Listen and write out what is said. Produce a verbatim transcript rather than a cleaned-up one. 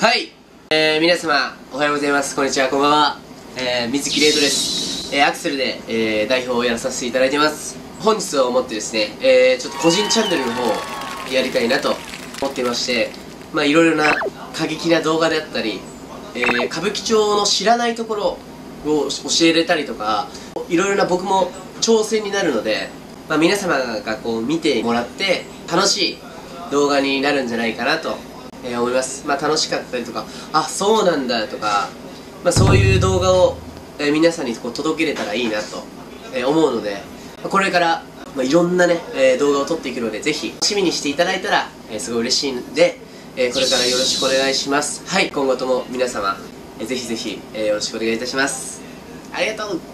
はい、えー、皆様おはようございます。こんにちは、こんばんは。えー、水木レイトです。えー、アクセルで、えー、代表をやらさせていただいてます。本日をもってですね、えー、ちょっと個人チャンネルの方をやりたいなと思っていまして、まあいろいろな過激な動画であったり、えー、歌舞伎町の知らないところを教えれたりとか、いろいろな僕も挑戦になるので、まあ、皆様がこう見てもらって楽しい動画になるんじゃないかなとえー、思います。まあ楽しかったりとか、あ、そうなんだとか、まあそういう動画を、えー、皆さんにこう届けれたらいいなと、えー、思うので、まあ、これから、まあ、いろんなね、えー、動画を撮っていくので、ぜひ楽しみにしていただいたら、えー、すごい嬉しいんで、えー、これからよろしくお願いします。はい、今後とも皆様、えー、ぜひぜひ、えー、よろしくお願いいたします。ありがとう。